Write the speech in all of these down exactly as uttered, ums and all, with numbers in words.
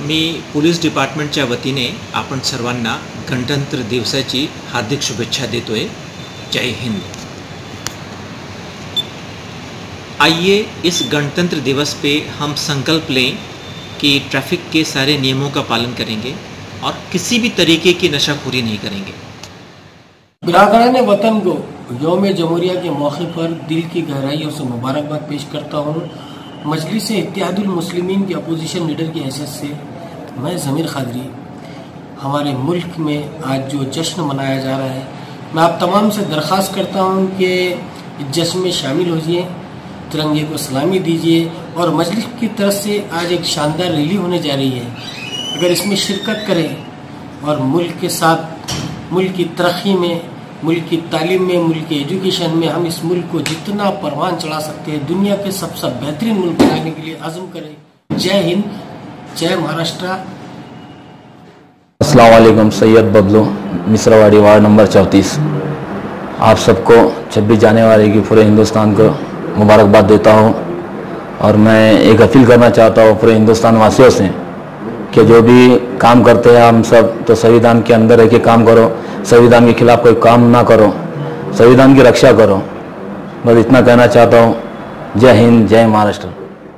मी police डिपार्टमेंटच्या वतीने आपण सर्वांना गणतंत्र दिवसाची हार्दिक शुभेच्छा देतोय। जय हिंद। आइए इस गणतंत्र दिवस पे हम संकल्प लें कि ट्रैफिक के सारे नियमों का पालन करेंगे और किसी भी तरीके की नशाखोरी नहीं करेंगे। बिरादरान वतन को यौम जमहूरिया के मौके पर दिल की गहराइयों से मुबारकबाद पेश करता हूँ। मजलिस इत्तेहादुल मुस्लिमीन के अपोजिशन लीडर की हैसियत से मैं ज़मीर क़ादरी, हमारे मुल्क में आज जो जश्न मनाया जा रहा है, मैं आप तमाम से दरख्वास्त करता हूँ कि इस जश्न में शामिल होइए, तिरंगे को सलामी दीजिए और मजलिस की तरफ से आज एक शानदार रैली होने जा रही है। अगर इसमें शिरकत करें और मुल्क के साथ मुल्क की तरक्की में, मुल्क की तालीम में, मुल्क की एजुकेशन में हम इस मुल्क को जितना परवान चढ़ा सकते हैं, दुनिया के सबसे बेहतरीन मुल्क बनाने के लिए आज़म करें। जय हिंद, जय महाराष्ट्र। अस्सलाम वालेकुम। सैयद बबलू, मिश्रावाड़ी, वार्ड नंबर चौंतीस। आप सबको छब्बीस जनवरी की पूरे हिंदुस्तान को मुबारकबाद देता हूँ और मैं एक अपील करना चाहता हूँ पूरे हिंदुस्तान वासियों से कि जो भी काम करते हैं हम सब तो संविधान के अंदर रह के काम करो, संविधान के खिलाफ कोई काम ना करो, संविधान की रक्षा करो। बस इतना कहना चाहता हूँ। जय हिंद, जय महाराष्ट्र।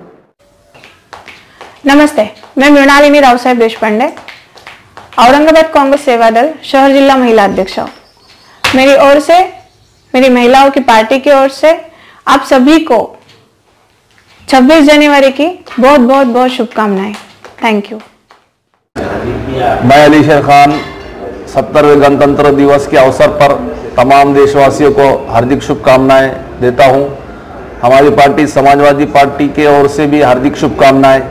नमस्ते, मैं मृणालिनी रावसाहेब देशपांडे, औरंगाबाद कांग्रेस सेवा दल शहर जिला महिला अध्यक्ष हूँ। मेरी ओर से, मेरी महिलाओं की पार्टी की ओर से आप सभी को छब्बीस जनवरी की बहुत बहुत बहुत शुभकामनाएं। Thank you. मैं अली शेर खान सत्तरवें गणतंत्र दिवस के अवसर पर तमाम देशवासियों को हार्दिक शुभकामनाएं देता हूं। हमारी पार्टी समाजवादी पार्टी के ओर से भी हार्दिक शुभकामनाएं।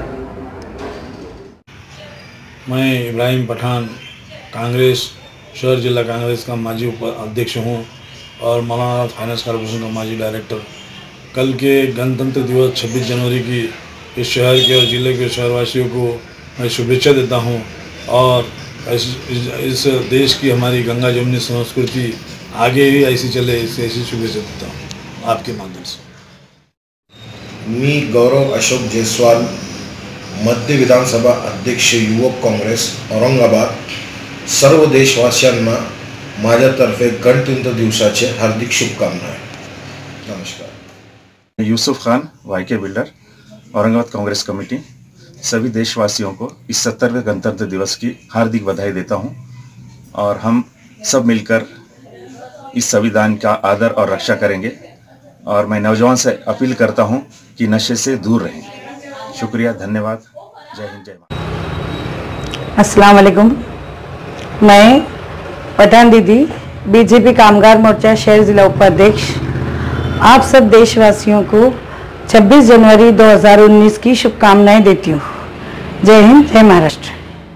मैं इब्राहिम पठान, कांग्रेस शहर जिला कांग्रेस का माजी अध्यक्ष हूं और मौलाना फाइनेंस कॉर्पोरेशन का माजी डायरेक्टर। कल के गणतंत्र दिवस छब्बीस जनवरी की इस शहर के और ज़िले के शहरवासियों को मैं शुभेच्छा देता हूं और इस, इस देश की हमारी गंगा जमुनी संस्कृति आगे भी ऐसी चले, इससे ऐसी शुभेच्छा देता हूं आपके माध्यम से। मी गौरव अशोक जयस्वाल, मध्य विधानसभा अध्यक्ष युवक काँग्रेस औरंगाबाद, सर्व देशवासियांना माझ्यातर्फे गणतंत्र दिवसाचे हार्दिक शुभकामनाएं। नमस्कार। Yusuf Khan, YK builder, Aurangabad Congress committee, सभी देशवासियों को इस सत्तरवें गणतंत्र दिवस की हार्दिक बधाई देता हूं और हम सब मिलकर इस संविधान का आदर और रक्षा करेंगे और मैं नौजवान से अपील करता हूं कि नशे से दूर रहें। शुक्रिया, धन्यवाद। जय हिंद, जय भारत। अस्सलाम वालेकुम। मैं पठान दीदी, बीजेपी कामगार मोर्चा शहर जिला उपाध्यक्ष, आप सब देशवासियों को छब्बीस जनवरी दो हज़ार उन्नीस की शुभकामनाएं देती हूँ। जय हिंद, जय महाराष्ट्र।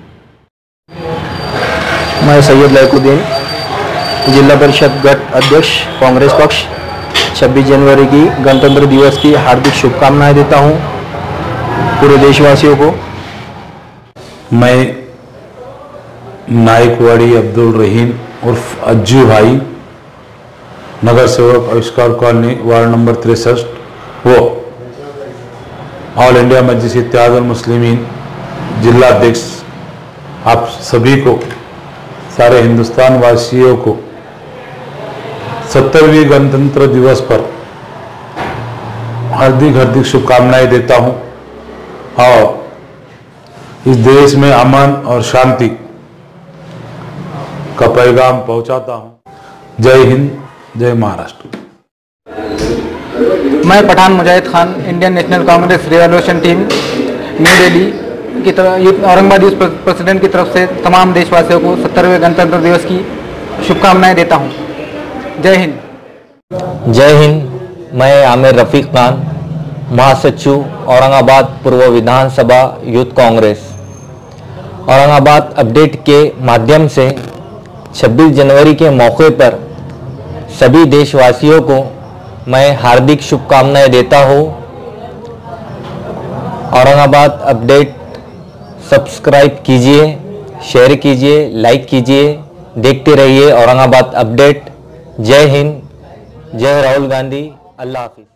मैं सैयद लैकुद्दीन, जिला परिषद गट अध्यक्ष, कांग्रेस पक्ष, छब्बीस जनवरी की गणतंत्र दिवस की हार्दिक शुभकामनाएं देता हूँ पूरे देशवासियों को। मैं नायकवाड़ी अब्दुल रहीम उर्फ अज्जू भाई, नगर सेवक आविष्कार कॉलोनी, वार्ड नंबर तिरसठ, वो ऑल इंडिया मजलिस इत्तेहादुल मुस्लिमीन जिला अध्यक्ष, आप सभी को, सारे हिंदुस्तान वासियों को सत्तरवीं गणतंत्र दिवस पर हार्दिक हार्दिक शुभकामनाएं देता हूं और इस देश में अमन और शांति का पैगाम पहुंचाता हूं। जय हिंद, जय महाराष्ट्र। मैं Pathan Mujahid Khan, Indian National Congress revolution team, New Delhi की तरफ, औरंगाबाद यूथ प्रेसिडेंट की तरफ से तमाम देशवासियों को सत्तरवें गणतंत्र दिवस की शुभकामनाएं देता हूं। जय हिंद। जय हिंद। मैं आमिर रफीक खान, महासचिव औरंगाबाद पूर्व विधानसभा यूथ कांग्रेस। औरंगाबाद अपडेट के माध्यम से छब्बीस जनवरी के मौके पर सभी देशवासियों को मैं हार्दिक शुभकामनाएं देता हूँ। औरंगाबाद अपडेट सब्सक्राइब कीजिए, शेयर कीजिए, लाइक कीजिए, देखते रहिए औरंगाबाद अपडेट। जय हिंद, जय राहुल गांधी, अल्लाह हाफिज।